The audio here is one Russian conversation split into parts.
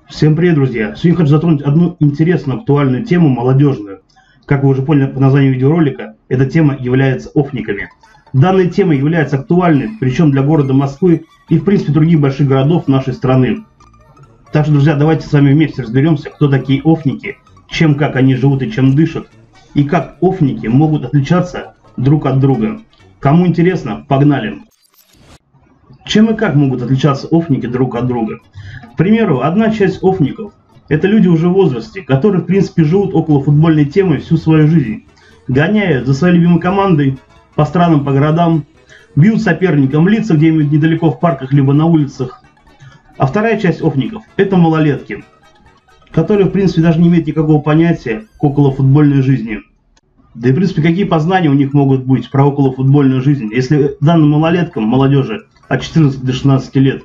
Всем привет, друзья! Сегодня хочу затронуть одну интересную, актуальную тему, молодежную. Как вы уже поняли по названию видеоролика, эта тема является офниками. Данная тема является актуальной, причем для города Москвы и в принципе других больших городов нашей страны. Так что, друзья, давайте с вами вместе разберемся, кто такие офники, чем, как они живут и чем дышат, и как офники могут отличаться друг от друга. Кому интересно, погнали! Чем и как могут отличаться офники друг от друга? К примеру, одна часть офников – это люди уже в возрасте, которые в принципе живут около футбольной темы всю свою жизнь, гоняют за своей любимой командой по странам, по городам, бьют соперникам в лица где-нибудь недалеко в парках либо на улицах. А вторая часть офников – это малолетки, которые в принципе даже не имеют никакого понятия к околофутбольной жизни. Да и в принципе какие познания у них могут быть про околофутбольную жизнь, если данным малолеткам, молодежи от 14 до 16 лет.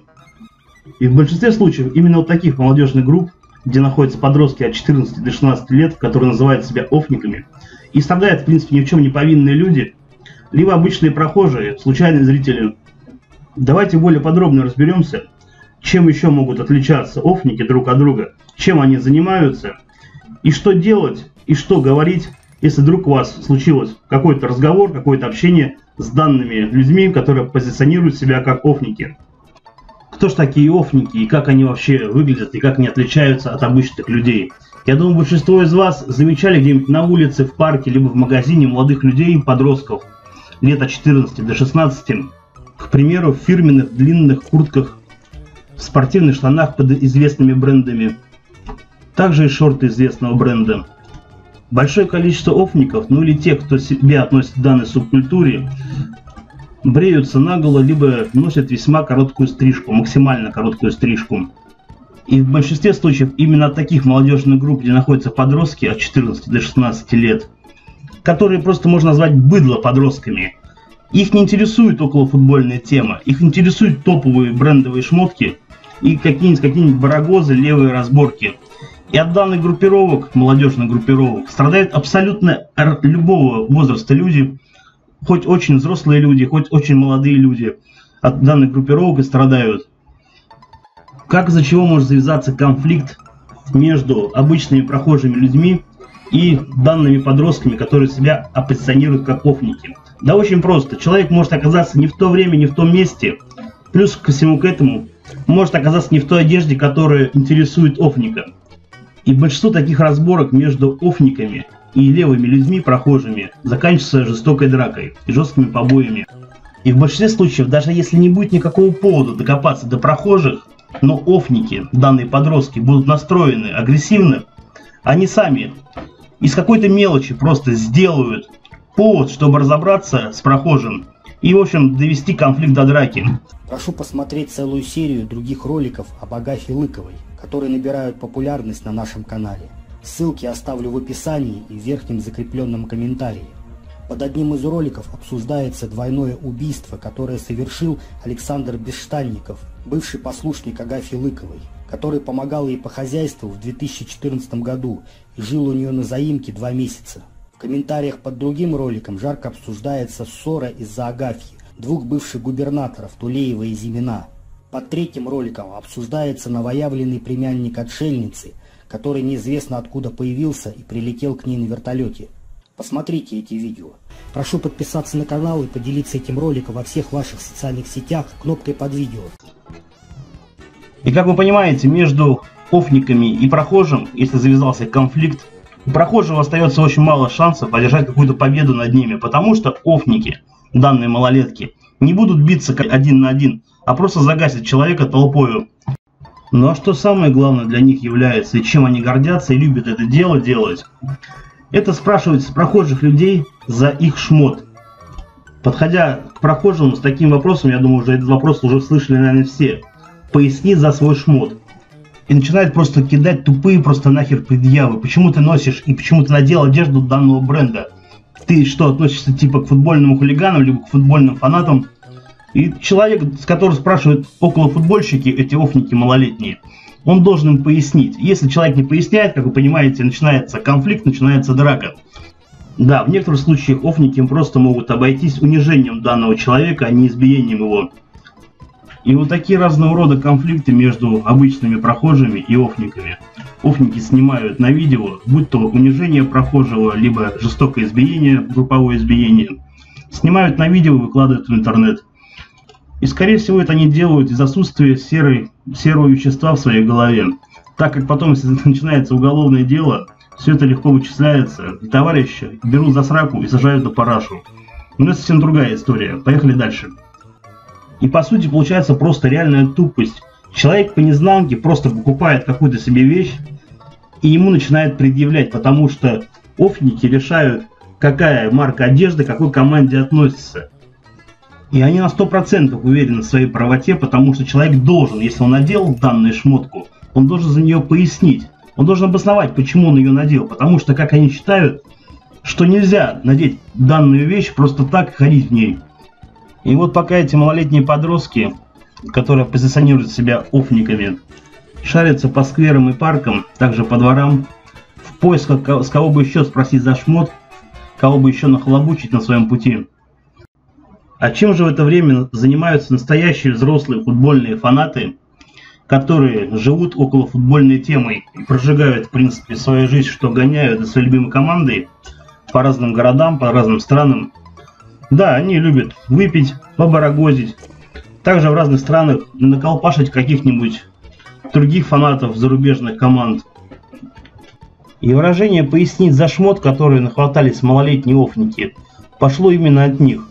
И в большинстве случаев именно вот таких молодежных групп, где находятся подростки от 14 до 16 лет, которые называют себя офниками, и страдают в принципе ни в чем не повинные люди, либо обычные прохожие, случайные зрители. Давайте более подробно разберемся, чем еще могут отличаться офники друг от друга, чем они занимаются, и что делать, и что говорить, если вдруг у вас случилось какой-то разговор, какое-то общение с данными людьми, которые позиционируют себя как офники. Кто ж такие офники и как они вообще выглядят и как они отличаются от обычных людей? Я думаю, большинство из вас замечали где-нибудь на улице, в парке, либо в магазине молодых людей, подростков, лет от 14 до 16, к примеру, в фирменных длинных куртках, в спортивных штанах под известными брендами, также и шорты известного бренда. Большое количество офников, ну или тех, кто себя относит к данной субкультуре, бреются наголо, либо носят весьма короткую стрижку, максимально короткую стрижку. И в большинстве случаев именно от таких молодежных групп, где находятся подростки от 14 до 16 лет, которые просто можно назвать быдло-подростками. Их не интересует околофутбольная тема, их интересуют топовые брендовые шмотки и какие-нибудь барагозы, левые разборки. И от данных группировок, молодежных группировок, страдают абсолютно любого возраста люди, хоть очень взрослые люди, хоть очень молодые люди от данных группировок и страдают. Как из-за чего может завязаться конфликт между обычными прохожими людьми и данными подростками, которые себя оппозиционируют как офники? Да очень просто. Человек может оказаться не в то время, не в том месте. Плюс ко всему к этому может оказаться не в той одежде, которая интересует офника. И большинство таких разборок между офниками и левыми людьми, прохожими, заканчивается жестокой дракой и жесткими побоями. И в большинстве случаев, даже если не будет никакого повода докопаться до прохожих, но офники, данные подростки, будут настроены агрессивно, они сами из какой-то мелочи просто сделают повод, чтобы разобраться с прохожим и, в общем, довести конфликт до драки. Прошу посмотреть целую серию других роликов об Агафье Лыковой, которые набирают популярность на нашем канале. Ссылки оставлю в описании и в верхнем закрепленном комментарии. Под одним из роликов обсуждается двойное убийство, которое совершил Александр Бесштанников, бывший послушник Агафьи Лыковой, который помогал ей по хозяйству в 2014 году и жил у нее на заимке 2 месяца. В комментариях под другим роликом жарко обсуждается ссора из-за Агафьи, 2 бывших губернаторов Тулеева и Зимина. Под третьим роликом обсуждается новоявленный племянник отшельницы, который неизвестно откуда появился и прилетел к ней на вертолете. Посмотрите эти видео. Прошу подписаться на канал и поделиться этим роликом во всех ваших социальных сетях кнопкой под видео. И как вы понимаете, между офниками и прохожим, если завязался конфликт, у прохожего остается очень мало шансов одержать какую-то победу над ними, потому что офники, данные малолетки, не будут биться один на один, а просто загасят человека толпою. Ну а что самое главное для них является, и чем они гордятся и любят это дело делать, это спрашивать с прохожих людей за их шмот. Подходя к прохожим с таким вопросом, я думаю, уже этот вопрос уже слышали, наверное, все. Поясни за свой шмот. И начинает просто кидать тупые просто нахер предъявы. Почему ты носишь и почему ты надел одежду данного бренда? Ты что, относишься типа к футбольным хулиганам, либо к футбольным фанатам? И человек, с которого спрашивают околофутбольщики, эти офники малолетние, он должен им пояснить. Если человек не поясняет, как вы понимаете, начинается конфликт, начинается драка. Да, в некоторых случаях офники просто могут обойтись унижением данного человека, а не избиением его. И вот такие разного рода конфликты между обычными прохожими и офниками. Офники снимают на видео, будь то унижение прохожего, либо жестокое избиение, групповое избиение. Снимают на видео и выкладывают в интернет. И скорее всего это они делают из отсутствия серого вещества в своей голове. Так как потом, если начинается уголовное дело, все это легко вычисляется, и товарища берут за сраку и сажают на парашу. Но это совсем другая история. Поехали дальше. И по сути получается просто реальная тупость. Человек по незнанке просто покупает какую-то себе вещь, и ему начинают предъявлять, потому что офники решают, какая марка одежды к какой команде относится. И они на 100% уверены в своей правоте, потому что человек должен, если он надел данную шмотку, он должен за нее пояснить. Он должен обосновать, почему он ее надел. Потому что, как они считают, что нельзя надеть данную вещь просто так и ходить в ней. И вот пока эти малолетние подростки, которые позиционируют себя офниками, шарятся по скверам и паркам, также по дворам, в поисках, с кого бы еще спросить за шмот, кого бы еще нахлобучить на своем пути. А чем же в это время занимаются настоящие взрослые футбольные фанаты, которые живут около футбольной темы и прожигают, в принципе, свою жизнь, что гоняют за своей любимой командой по разным городам, по разным странам. Да, они любят выпить, побарагозить, также в разных странах наколпашить каких-нибудь других фанатов зарубежных команд. И выражение «пояснить за шмот», которые нахватались малолетние офники, пошло именно от них.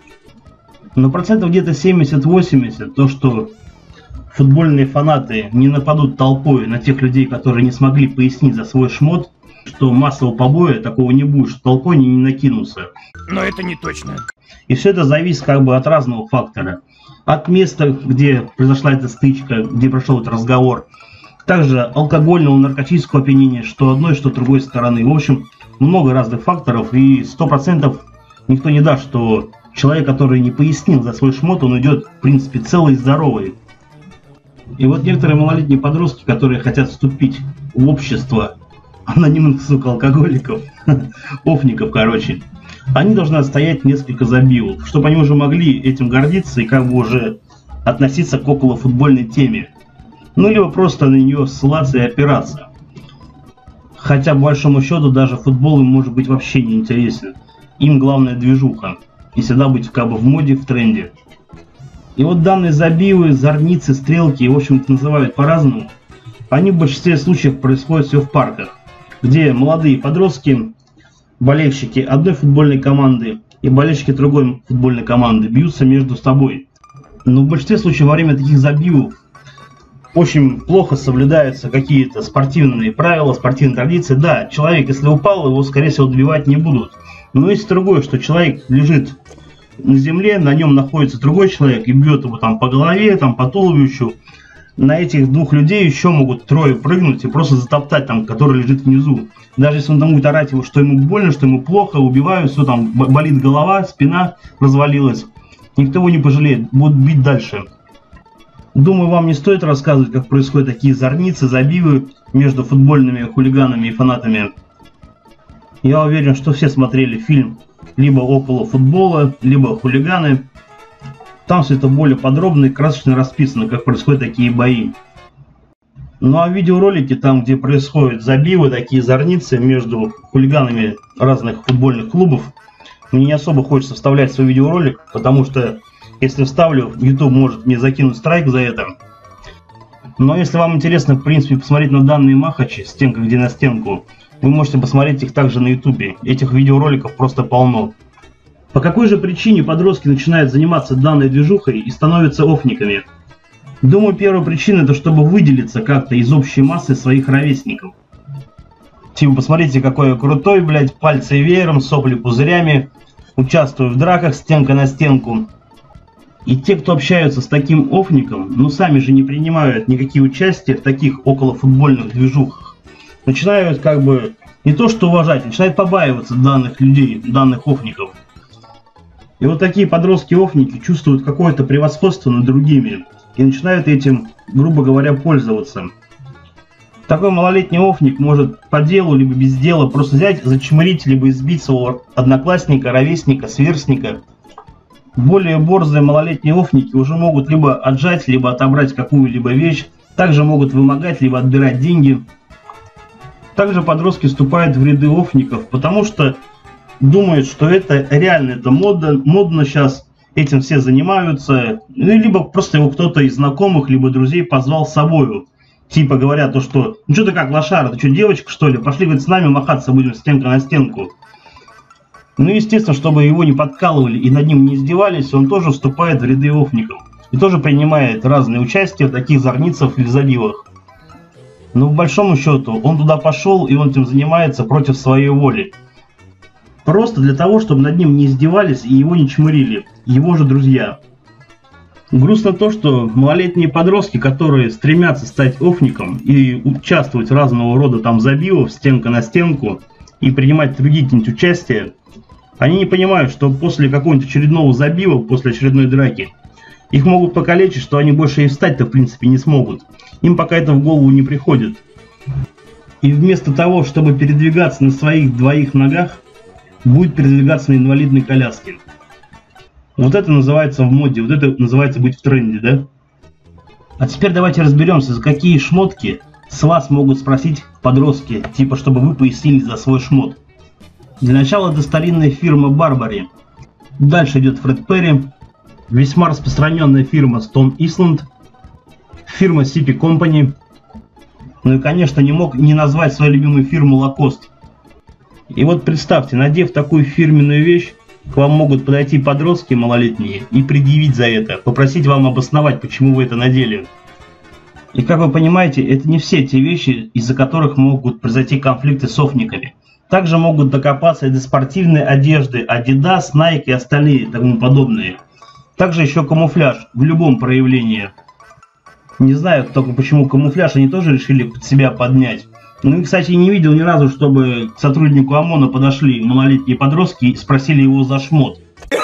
Но процентов где-то 70-80 то, что футбольные фанаты не нападут толпой на тех людей, которые не смогли пояснить за свой шмот, что массового побоя такого не будет, что толпой не накинутся. Но это не точно. И все это зависит как бы от разного фактора. От места, где произошла эта стычка, где прошел этот разговор. Также алкогольного, наркотического опьянения, что одной, что другой стороны. В общем, много разных факторов, и 100% никто не даст, что человек, который не пояснил за свой шмот, он идет, в принципе, целый и здоровый. И вот некоторые малолетние подростки, которые хотят вступить в общество анонимных, сука, алкоголиков, офников, короче, они должны отстоять несколько забивок, чтобы они уже могли этим гордиться и как бы уже относиться к околофутбольной теме. Ну, либо просто на нее ссылаться и опираться. Хотя, по большому счету, даже футбол им может быть вообще не интересен. Им главное движуха. И всегда быть как бы в моде, в тренде. И вот данные забивы, зорницы, стрелки, в общем-то называют по-разному, они в большинстве случаев происходят все в парках, где молодые подростки, болельщики одной футбольной команды и болельщики другой футбольной команды бьются между собой. Но в большинстве случаев во время таких забивов очень плохо соблюдаются какие-то спортивные правила, спортивные традиции. Да, человек, если упал, его, скорее всего, добивать не будут. Но есть другое, что человек лежит на земле, на нем находится другой человек и бьет его там по голове, там по туловищу. На этих двух людей еще могут трое прыгнуть и просто затоптать там, который лежит внизу. Даже если он там будет орать его, что ему больно, что ему плохо, убивают, все там болит голова, спина развалилась. Никто его не пожалеет, будут бить дальше. Думаю, вам не стоит рассказывать, как происходят такие зорницы, забивы между футбольными хулиганами и фанатами. Я уверен, что все смотрели фильм либо «Около футбола», либо «Хулиганы». Там все это более подробно и красочно расписано, как происходят такие бои. Ну а видеоролики, там где происходят забивы, такие зорницы между хулиганами разных футбольных клубов, мне не особо хочется вставлять свой видеоролик, потому что если вставлю, YouTube может мне закинуть страйк за это. Но если вам интересно, в принципе, посмотреть на данные махачи, стенка где на стенку, вы можете посмотреть их также на YouTube. Этих видеороликов просто полно. По какой же причине подростки начинают заниматься данной движухой и становятся офниками? Думаю, первая причина это чтобы выделиться как-то из общей массы своих ровесников. Типа, посмотрите, какой я крутой, блядь, пальцы веером, сопли пузырями, участвую в драках стенка на стенку. И те, кто общаются с таким офником, ну сами же не принимают никакие участия в таких околофутбольных движухах. Начинают как бы не то что уважать, начинают побаиваться данных людей, данных офников. И вот такие подростки-офники чувствуют какое-то превосходство над другими и начинают этим, грубо говоря, пользоваться. Такой малолетний офник может по делу, либо без дела просто взять, зачмырить, либо избить своего одноклассника, ровесника, сверстника. Более борзые малолетние офники уже могут либо отжать, либо отобрать какую-либо вещь, также могут вымогать, либо отбирать деньги. Также подростки вступают в ряды офников, потому что думают, что это реально, это модно сейчас, этим все занимаются, либо просто его кто-то из знакомых, либо друзей позвал с собою. Типа говорят то, что ну что ты как, лошара, ты что, девочка что ли? Пошли, говорит, с нами махаться будем стенка на стенку. Ну, естественно, чтобы его не подкалывали и над ним не издевались, он тоже вступает в ряды офников. И тоже принимает разные участия в таких зорницах или забивах. Но по большому счету, он туда пошел, и он этим занимается против своей воли. Просто для того, чтобы над ним не издевались и его не чмырили, его же друзья. Грустно то, что малолетние подростки, которые стремятся стать офником и участвовать в разного рода там забивах, стенка на стенку, и принимать другие какие-нибудь участия, они не понимают, что после какого-нибудь очередного забива, после очередной драки, их могут покалечить, что они больше и встать-то в принципе не смогут. Им пока это в голову не приходит. И вместо того, чтобы передвигаться на своих двоих ногах, будет передвигаться на инвалидной коляске. Вот это называется в моде, вот это называется быть в тренде, да? А теперь давайте разберемся, за какие шмотки с вас могут спросить подростки, типа чтобы вы пояснили за свой шмот. Для начала это старинная фирма Burberry. Дальше идет Fred Perry, весьма распространенная фирма Stone Island, фирма CP Company. Ну и конечно не мог не назвать свою любимую фирму Lacoste. И вот представьте, надев такую фирменную вещь, к вам могут подойти подростки малолетние и предъявить за это, попросить вам обосновать, почему вы это надели. И как вы понимаете, это не все те вещи, из-за которых могут произойти конфликты с офниками. Также могут докопаться и до спортивной одежды, Adidas, Nike и остальные и тому подобные. Также еще камуфляж в любом проявлении. Не знаю только почему камуфляж они тоже решили под себя поднять. Ну и, кстати, не видел ни разу, чтобы к сотруднику ОМОНа подошли малолетние подростки и спросили его за шмот.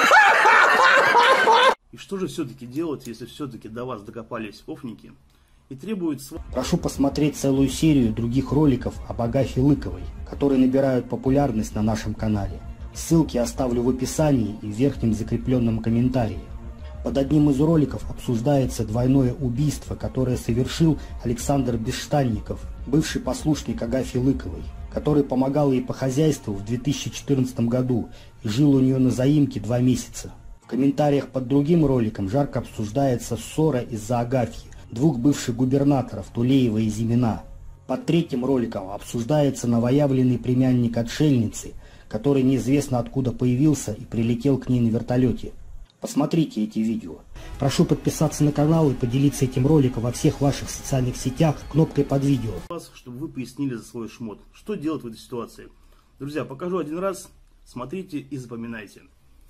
И что же все-таки делать, если все-таки до вас докопались офники и требуют... Прошу посмотреть целую серию других роликов об Агафье Лыковой, которые набирают популярность на нашем канале. Ссылки оставлю в описании и в верхнем закрепленном комментарии. Под одним из роликов обсуждается двойное убийство, которое совершил Александр Бесштанников, бывший послушник Агафьи Лыковой, который помогал ей по хозяйству в 2014 году и жил у нее на заимке 2 месяца. В комментариях под другим роликом жарко обсуждается ссора из-за Агафьи, 2 бывших губернаторов Тулеева и Зимина. Под третьим роликом обсуждается новоявленный племянник отшельницы, который неизвестно откуда появился и прилетел к ней на вертолете. Посмотрите эти видео. Прошу подписаться на канал и поделиться этим роликом во всех ваших социальных сетях кнопкой под видео. Чтобы вы пояснили за свой шмот. Что делать в этой ситуации? Друзья, покажу один раз. Смотрите и запоминайте.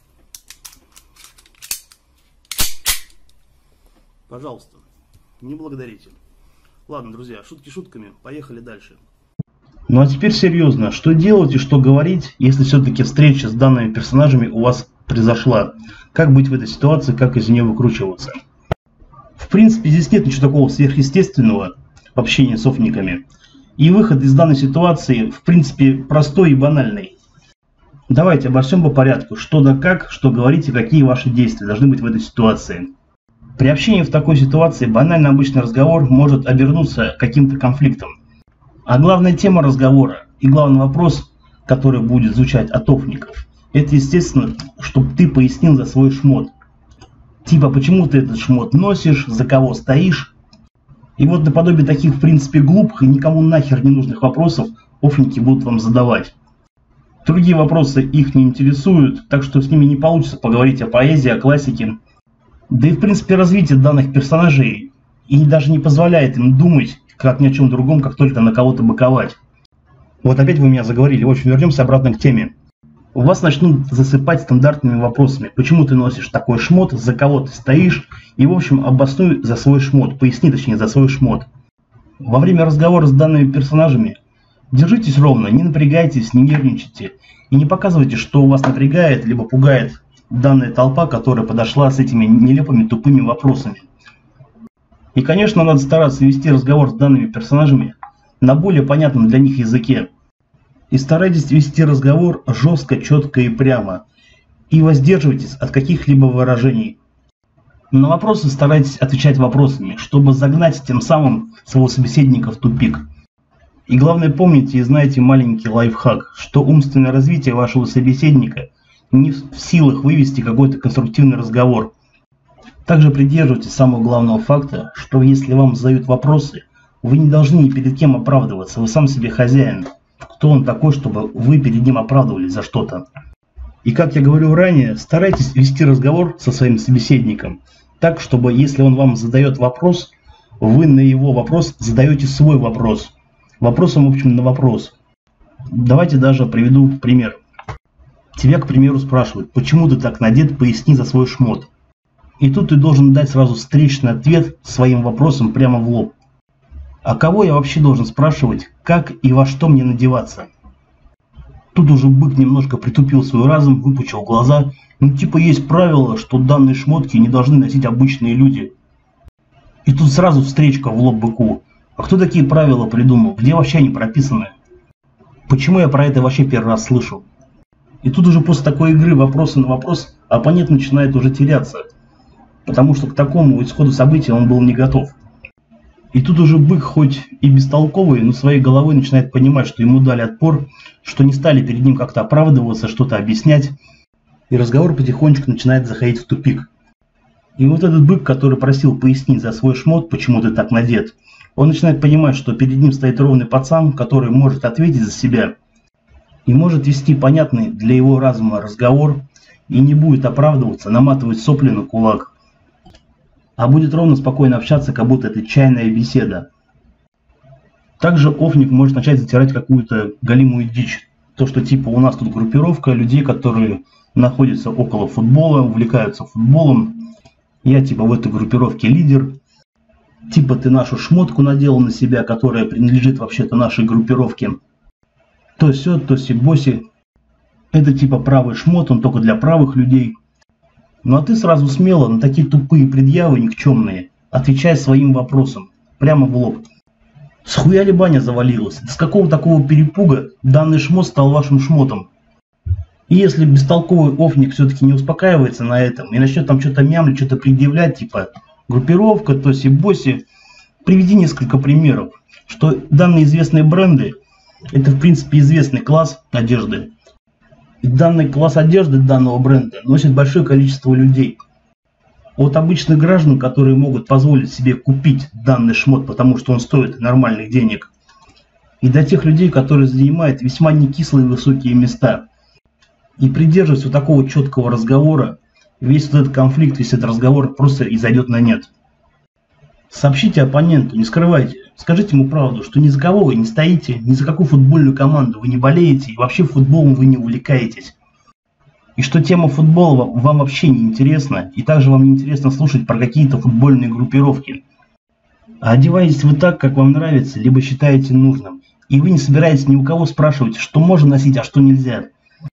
Пожалуйста, не благодарите. Ладно, друзья, шутки шутками. Поехали дальше. Ну а теперь серьезно. Что делать и что говорить, если все-таки встреча с данными персонажами у вас произошла? Как быть в этой ситуации, как из нее выкручиваться? В принципе, здесь нет ничего такого сверхъестественного в общении с офниками. И выход из данной ситуации, в принципе, простой и банальный. Давайте обо всем по порядку. Что да как, что говорить и какие ваши действия должны быть в этой ситуации. При общении в такой ситуации банальный обычный разговор может обернуться каким-то конфликтом. А главная тема разговора и главный вопрос, который будет звучать от офников, это, естественно, чтобы ты пояснил за свой шмот. Типа, почему ты этот шмот носишь, за кого стоишь. И вот наподобие таких, в принципе, глупых и никому нахер не нужных вопросов офники будут вам задавать. Другие вопросы их не интересуют, так что с ними не получится поговорить о поэзии, о классике. Да и, в принципе, развитие данных персонажей и даже не позволяет им думать, как ни о чем другом, как только на кого-то быковать. Вот опять вы меня заговорили. В общем, вернемся обратно к теме. У вас начнут засыпать стандартными вопросами. Почему ты носишь такой шмот, за кого ты стоишь? И, в общем, обоснуй за свой шмот. Поясни, точнее, за свой шмот. Во время разговора с данными персонажами держитесь ровно, не напрягайтесь, не нервничайте. И не показывайте, что у вас напрягает, либо пугает данная толпа, которая подошла с этими нелепыми тупыми вопросами. И, конечно, надо стараться вести разговор с данными персонажами на более понятном для них языке. И старайтесь вести разговор жестко, четко и прямо. и воздерживайтесь от каких-либо выражений. На вопросы старайтесь отвечать вопросами, чтобы загнать тем самым своего собеседника в тупик. И главное, помните и знайте маленький лайфхак, что умственное развитие вашего собеседника не в силах вывести какой-то конструктивный разговор. Также придерживайтесь самого главного факта, что если вам задают вопросы, вы не должны ни перед кем оправдываться, вы сам себе хозяин. Кто он такой, чтобы вы перед ним оправдывались за что-то? И как я говорил ранее, старайтесь вести разговор со своим собеседником так, чтобы если он вам задает вопрос, вы на его вопрос задаете свой вопрос. Вопросом, в общем, на вопрос. Давайте даже приведу пример. Тебя, к примеру, спрашивают, почему ты так надет, поясни за свой шмот. И тут ты должен дать сразу встречный ответ своим вопросом прямо в лоб. А кого я вообще должен спрашивать, как и во что мне надеваться? Тут уже бык немножко притупил свой разум, выпучил глаза. Ну типа есть правило, что данные шмотки не должны носить обычные люди. И тут сразу встречка в лоб быку. А кто такие правила придумал? Где вообще они прописаны? Почему я про это вообще первый раз слышу? И тут уже после такой игры вопроса на вопрос оппонент начинает уже теряться. Потому что к такому исходу событий он был не готов. И тут уже бык, хоть и бестолковый, но своей головой начинает понимать, что ему дали отпор, что не стали перед ним как-то оправдываться, что-то объяснять. И разговор потихонечку начинает заходить в тупик. И вот этот бык, который просил пояснить за свой шмот, почему ты так надет, он начинает понимать, что перед ним стоит ровный пацан, который может ответить за себя. И может вести понятный для его разума разговор, и не будет оправдываться, наматывать сопли на кулак. А будет ровно спокойно общаться, как будто это чайная беседа. Также офник может начать затирать какую-то галимую дичь. То, что типа у нас тут группировка людей, которые находятся около футбола, увлекаются футболом. Я типа в этой группировке лидер. Типа ты нашу шмотку надел на себя, которая принадлежит вообще-то нашей группировке. То сё, то си-боси. Это типа правый шмот, он только для правых людей. Ну а ты сразу смело на такие тупые предъявы никчемные отвечай своим вопросом, прямо в лоб. Схуя ли баня завалилась? С какого такого перепуга данный шмот стал вашим шмотом? И если бестолковый офник все-таки не успокаивается на этом и начнет там что-то мямлить, что-то предъявлять, типа группировка, тоси-боси, приведи несколько примеров, что данные известные бренды это в принципе известный класс одежды. И данный класс одежды данного бренда носит большое количество людей. От обычных граждан, которые могут позволить себе купить данный шмот, потому что он стоит нормальных денег, и до тех людей, которые занимают весьма некислые высокие места. И придерживаясь вот такого четкого разговора, весь вот этот конфликт, весь этот разговор просто изойдет на нет. Сообщите оппоненту, не скрывайте, скажите ему правду, что ни за кого вы не стоите, ни за какую футбольную команду вы не болеете и вообще футболом вы не увлекаетесь. И что тема футбола вам вообще не интересна, и также вам не интересно слушать про какие-то футбольные группировки. А одеваетесь вы так, как вам нравится, либо считаете нужным, и вы не собираетесь ни у кого спрашивать, что можно носить, а что нельзя.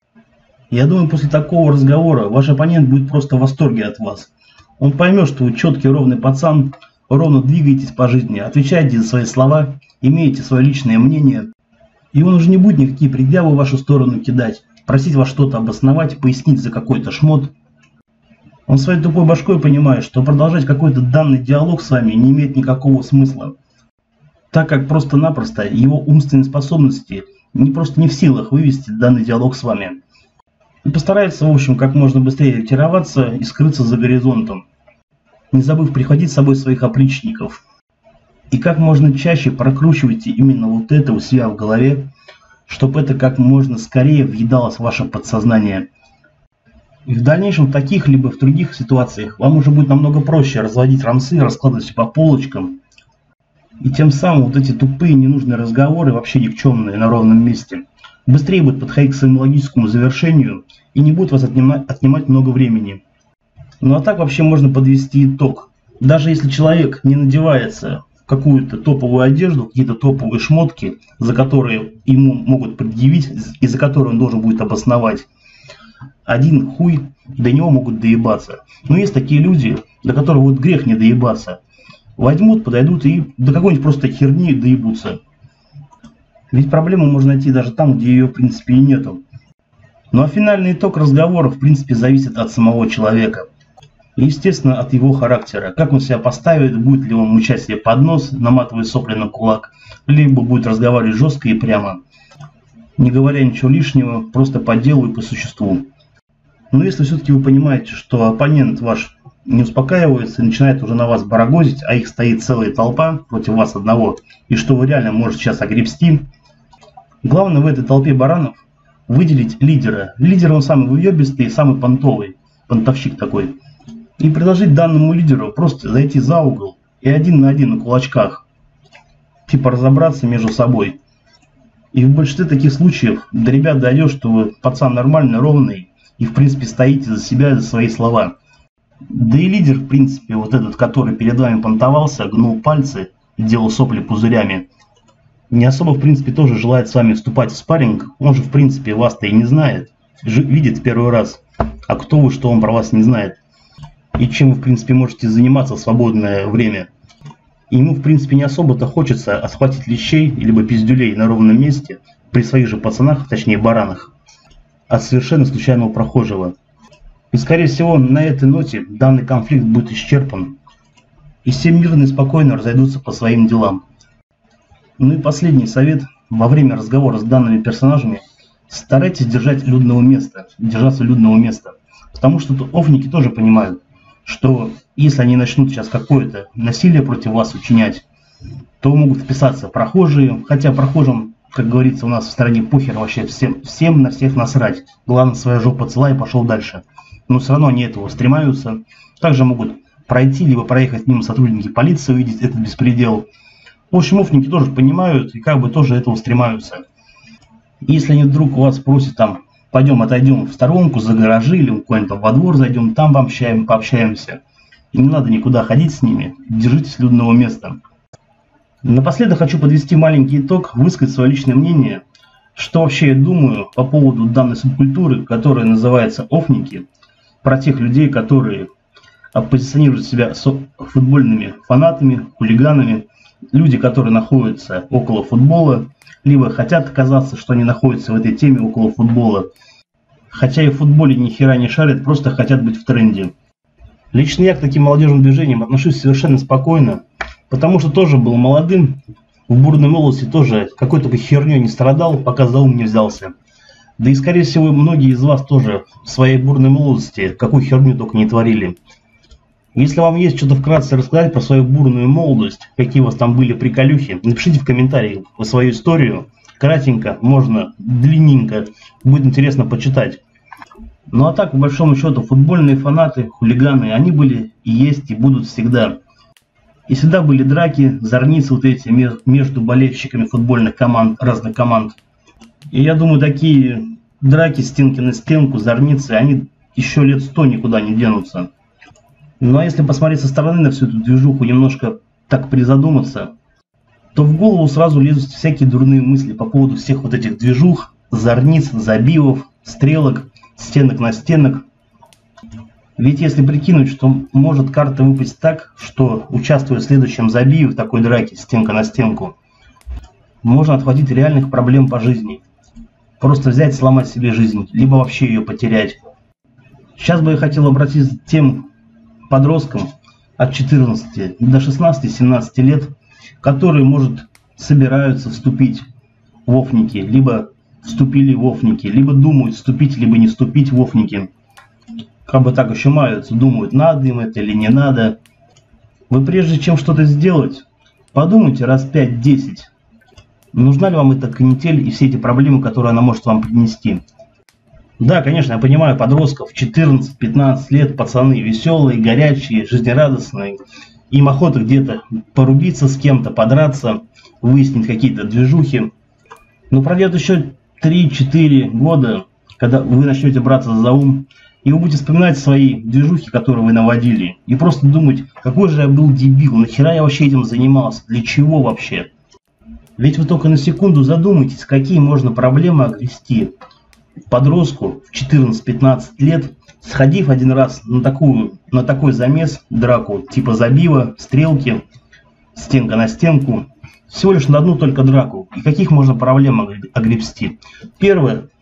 Я думаю, после такого разговора ваш оппонент будет просто в восторге от вас. Он поймет, что вы четкий, ровный пацан, ровно двигаетесь по жизни, отвечаете за свои слова, имеете свое личное мнение, и он уже не будет никакие предъявы в вашу сторону кидать, просить вас что-то обосновать, пояснить за какой-то шмот. Он своей тупой башкой понимает, что продолжать какой-то данный диалог с вами не имеет никакого смысла, так как просто-напросто его умственные способности просто не в силах вывести данный диалог с вами. И постарается, в общем, как можно быстрее ретироваться и скрыться за горизонтом, не забыв прихватить с собой своих опричников. И как можно чаще прокручивайте именно вот это у себя в голове, чтобы это как можно скорее въедалось в ваше подсознание. И в дальнейшем в таких либо в других ситуациях вам уже будет намного проще разводить рамсы, раскладывать все по полочкам. И тем самым вот эти тупые ненужные разговоры, вообще никчемные на ровном месте, быстрее будут подходить к своему логическому завершению и не будут вас отнимать много времени. Ну а так вообще можно подвести итог. Даже если человек не надевается в какую-то топовую одежду, какие-то топовые шмотки, за которые ему могут предъявить и за которые он должен будет обосновать, один хуй до него могут доебаться. Но есть такие люди, до которых вот грех не доебаться. Возьмут, подойдут и до какой-нибудь просто херни доебутся. Ведь проблему можно найти даже там, где ее в принципе и нету. Ну а финальный итог разговора в принципе зависит от самого человека. И, естественно, от его характера. Как он себя поставит, будет ли он мучать себе под нос, наматывая сопли на кулак, либо будет разговаривать жестко и прямо, не говоря ничего лишнего, просто по делу и по существу. Но если все-таки вы понимаете, что оппонент ваш не успокаивается и начинает уже на вас барагозить, а их стоит целая толпа против вас одного, и что вы реально можете сейчас огребсти, главное в этой толпе баранов выделить лидера. Лидер он самый выебистый, самый понтовый, понтовщик такой. И предложить данному лидеру просто зайти за угол и один на кулачках, типа разобраться между собой. И в большинстве таких случаев до ребят дойдет, что вы пацан нормальный, ровный, и в принципе стоите за себя и за свои слова. Да и лидер, в принципе, вот этот, который перед вами понтовался, гнул пальцы и делал сопли пузырями, не особо, в принципе, тоже желает с вами вступать в спарринг. Он же, в принципе, вас-то и не знает, видит в первый раз. А кто вы, что он про вас не знает? И чем вы, в принципе, можете заниматься в свободное время. И ему, в принципе, не особо-то хочется отхватить лещей, либо пиздюлей на ровном месте, при своих же пацанах, точнее баранах, от совершенно случайного прохожего. И, скорее всего, на этой ноте данный конфликт будет исчерпан, и все мирно и спокойно разойдутся по своим делам. Ну и последний совет. Во время разговора с данными персонажами старайтесь держаться людного места. Потому что офники тоже понимают, что если они начнут сейчас какое-то насилие против вас учинять, то могут вписаться прохожие, хотя прохожим, как говорится, у нас в стране похер вообще, всем на всех насрать. Главное, своя жопа цела и пошел дальше. Но все равно они этого стремаются. Также могут пройти, либо проехать мимо сотрудники полиции, увидеть этот беспредел. В общем, офники тоже понимают и как бы тоже этого стремаются. Если они вдруг у вас просят там, пойдем отойдем в сторонку, за гаражи или куда-нибудь во двор зайдем, там пообщаемся. И не надо никуда ходить с ними, держитесь людного места. Напоследок хочу подвести маленький итог, высказать свое личное мнение, что вообще я думаю по поводу данной субкультуры, которая называется офники, про тех людей, которые позиционируют себя футбольными фанатами, хулиганами, люди, которые находятся около футбола, либо хотят казаться, что они находятся в этой теме около футбола, хотя и в футболе ни хера не шарят, просто хотят быть в тренде. Лично я к таким молодежным движениям отношусь совершенно спокойно, потому что тоже был молодым, в бурной молодости тоже какой-то херней не страдал, пока за ум не взялся. Да и скорее всего многие из вас тоже в своей бурной молодости какую херню только не творили. Если вам есть что-то вкратце рассказать про свою бурную молодость, какие у вас там были приколюхи, напишите в комментариях свою историю. Кратенько, можно длинненько, будет интересно почитать. Ну а так, по большому счету, футбольные фанаты, хулиганы, они были и есть и будут всегда. И всегда были драки, зорницы вот эти между болельщиками футбольных команд, разных команд. И я думаю, такие драки стенки на стенку, зорницы, они еще лет 100 никуда не денутся. Ну а если посмотреть со стороны на всю эту движуху, немножко так призадуматься, то в голову сразу лезут всякие дурные мысли по поводу всех вот этих движух, зорниц, забивов, стрелок, стенок на стенок. Ведь если прикинуть, что может карта выпасть так, что, участвуя в следующем забиве в такой драке стенка на стенку, можно отхватить реальных проблем по жизни. Просто взять, сломать себе жизнь, либо вообще ее потерять. Сейчас бы я хотел обратиться к тем подросткам от 14 до 16-17 лет, которые, может, собираются вступить в офники, либо вступили в офники, либо думают вступить, либо не вступить в офники. Как бы так еще маются, думают, надо им это или не надо. Вы прежде чем что-то сделать, подумайте раз 5-10, нужна ли вам эта канитель и все эти проблемы, которые она может вам принести. Да, конечно, я понимаю подростков, 14-15 лет, пацаны веселые, горячие, жизнерадостные. Им охота где-то порубиться с кем-то, подраться, выяснить какие-то движухи. Но пройдет еще 3-4 года, когда вы начнете браться за ум, и вы будете вспоминать свои движухи, которые вы наводили, и просто думать, какой же я был дебил, нахера я вообще этим занимался, для чего вообще? Ведь вы только на секунду задумайтесь, какие можно проблемы огрести подростку в 14-15 лет, сходив один раз на такой замес, драку, типа забива, стрелки, стенка на стенку, всего лишь на одну только драку. И каких можно проблем огребсти? Первое.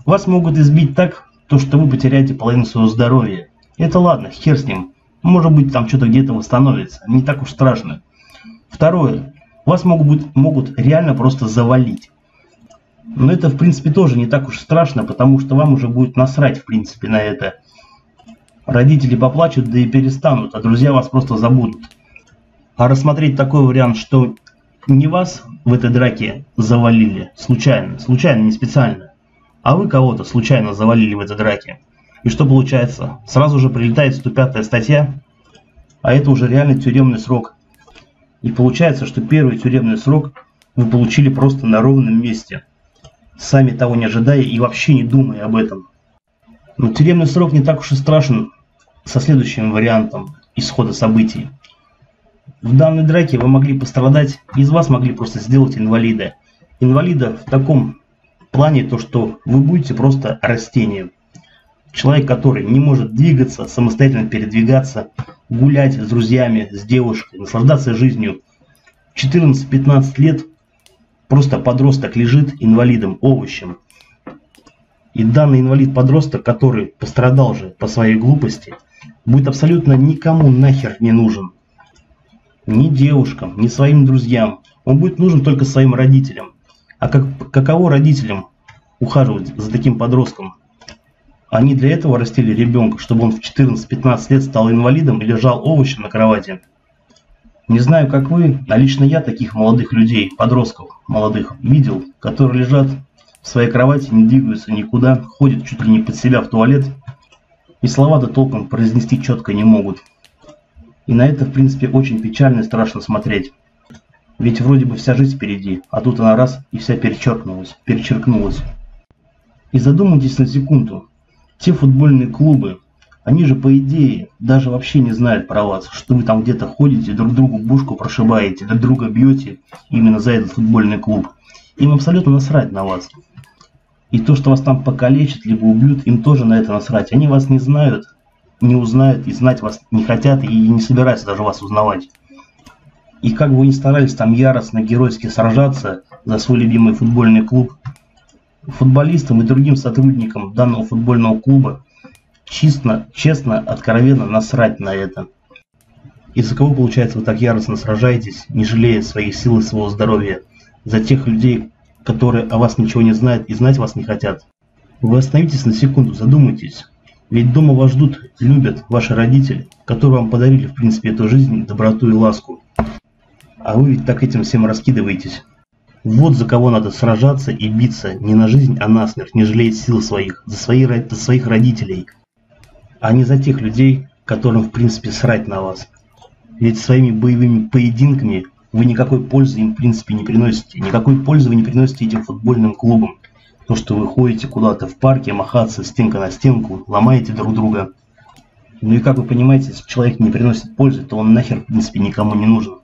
Вас могут избить так, то что вы потеряете половину своего здоровья. Это ладно, хер с ним. Может быть, там что-то где-то восстановится. Не так уж страшно. Второе. Вас могут реально просто завалить. Но это, в принципе, тоже не так уж страшно, потому что вам уже будет насрать, в принципе, на это. Родители поплачут, да и перестанут, а друзья вас просто забудут. А рассмотреть такой вариант, что не вас в этой драке завалили случайно, не специально, а вы кого-то случайно завалили в этой драке. И что получается? Сразу же прилетает 105-я статья, а это уже реально тюремный срок. И получается, что первый тюремный срок вы получили просто на ровном месте, сами того не ожидая и вообще не думая об этом. Но тюремный срок не так уж и страшен со следующим вариантом исхода событий. В данной драке вы могли пострадать, из вас могли просто сделать инвалида. Инвалида в таком плане, то что вы будете просто растением. Человек, который не может двигаться, самостоятельно передвигаться, гулять с друзьями, с девушкой, наслаждаться жизнью. 14-15 лет просто подросток лежит инвалидом, овощем. И данный инвалид-подросток, который пострадал же по своей глупости, будет абсолютно никому нахер не нужен. Ни девушкам, ни своим друзьям. Он будет нужен только своим родителям. А каково родителям ухаживать за таким подростком? Они для этого растили ребенка, чтобы он в 14-15 лет стал инвалидом и лежал овощем на кровати. Не знаю, как вы, а лично я таких молодых людей, подростков молодых, видел, которые лежат в своей кровати, не двигаются никуда, ходят чуть ли не под себя в туалет и слова-то толком произнести четко не могут. И на это, в принципе, очень печально и страшно смотреть. Ведь вроде бы вся жизнь впереди, а тут она раз и вся перечеркнулась. И задумайтесь на секунду. Те футбольные клубы, они же по идее даже вообще не знают про вас, что вы там где-то ходите, друг другу бушку прошибаете, друг друга бьете именно за этот футбольный клуб. Им абсолютно насрать на вас. И то, что вас там покалечат, либо убьют, им тоже на это насрать. Они вас не знают, не узнают и знать вас не хотят и не собираются даже вас узнавать. И как бы вы ни старались там яростно, геройски сражаться за свой любимый футбольный клуб, футболистам и другим сотрудникам данного футбольного клуба честно, откровенно насрать на это. Из-за кого, получается, вы так яростно сражаетесь, не жалея своих сил и своего здоровья, за тех людей, которые о вас ничего не знают и знать вас не хотят. Вы остановитесь на секунду, задумайтесь. Ведь дома вас ждут, любят ваши родители, которые вам подарили, в принципе, эту жизнь, доброту и ласку. А вы ведь так этим всем раскидываетесь. Вот за кого надо сражаться и биться не на жизнь, а на смерть, не жалея сил своих, за своих родителей, а не за тех людей, которым, в принципе, срать на вас. Ведь своими боевыми поединками вы никакой пользы им, в принципе, не приносите. Никакой пользы вы не приносите этим футбольным клубам. То, что вы ходите куда-то в парке, махаться стенка на стенку, ломаете друг друга. Ну и как вы понимаете, если человек не приносит пользы, то он нахер, в принципе, никому не нужен.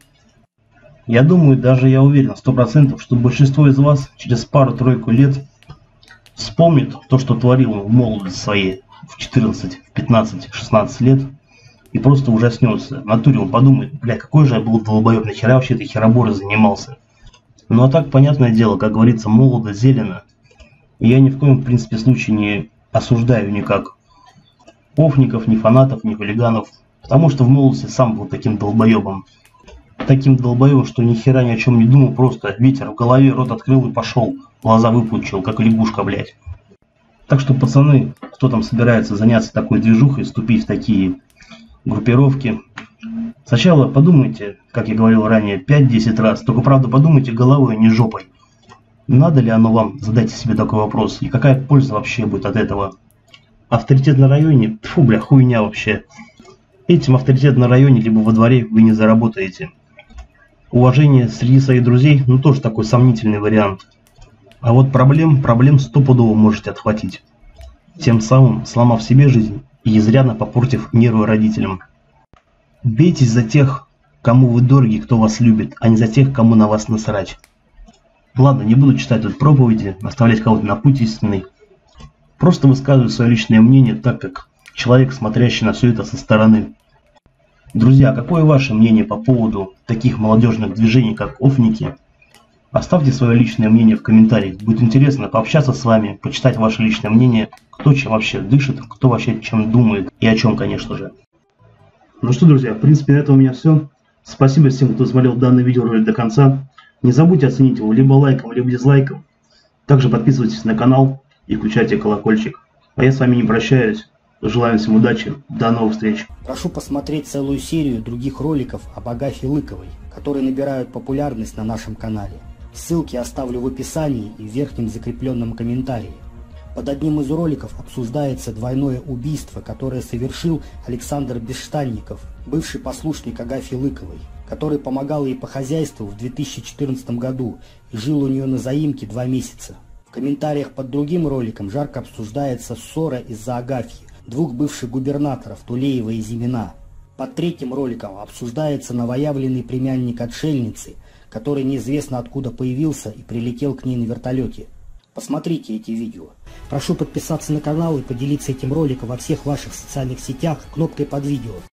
Я думаю, даже я уверен 100%, что большинство из вас через пару-тройку лет вспомнит то, что творил в молодости своей в 14, в 15, 16 лет и просто ужаснется. В натуре он подумает, бля, какой же я был долбоеб, нахера вообще этой хероборой занимался. Ну а так, понятное дело, как говорится, молодо, зелено. И я ни в коем, в принципе, случае не осуждаю никак офников, ни фанатов, ни хулиганов, потому что в молодости сам был таким долбоебом. Таким долбоебом, что ни хера ни о чем не думал, просто ветер в голове, рот открыл и пошел, глаза выпучил, как лягушка, блядь. Так что, пацаны, кто там собирается заняться такой движухой, вступить в такие группировки, сначала подумайте, как я говорил ранее, 5-10 раз, только правда подумайте головой, а не жопой. Надо ли оно вам? Задайте себе такой вопрос. И какая польза вообще будет от этого? Авторитет на районе? Тьфу, бля, хуйня вообще. Этим авторитет на районе либо во дворе вы не заработаете. Уважение среди своих друзей, ну тоже такой сомнительный вариант. А вот проблем стопудово можете отхватить. Тем самым сломав себе жизнь и изрядно попортив нервы родителям. Бейтесь за тех, кому вы дороги, кто вас любит, а не за тех, кому на вас насрать. Ладно, не буду читать тут проповеди, наставлять кого-то на путь истинный. Просто высказываю свое личное мнение, так как человек, смотрящий на все это со стороны. Друзья, какое ваше мнение по поводу таких молодежных движений, как офники? Оставьте свое личное мнение в комментариях. Будет интересно пообщаться с вами, почитать ваше личное мнение, кто чем вообще дышит, кто вообще чем думает и о чем, конечно же. Ну что, друзья, в принципе, на этом у меня все. Спасибо всем, кто смотрел данный видеоролик до конца. Не забудьте оценить его либо лайком, либо дизлайком. Также подписывайтесь на канал и включайте колокольчик. А я с вами не прощаюсь. Желаю всем удачи. До новых встреч. Прошу посмотреть целую серию других роликов об Агафье Лыковой, которые набирают популярность на нашем канале. Ссылки оставлю в описании и в верхнем закрепленном комментарии. Под одним из роликов обсуждается двойное убийство, которое совершил Александр Бесштанников, бывший послушник Агафьи Лыковой, который помогал ей по хозяйству в 2014 году и жил у нее на заимке 2 месяца. В комментариях под другим роликом жарко обсуждается ссора из-за Агафьи, 2 бывших губернаторов Тулеева и Зимина. Под третьим роликом обсуждается новоявленный племянник отшельницы, который неизвестно откуда появился и прилетел к ней на вертолете. Посмотрите эти видео. Прошу подписаться на канал и поделиться этим роликом во всех ваших социальных сетях кнопкой под видео.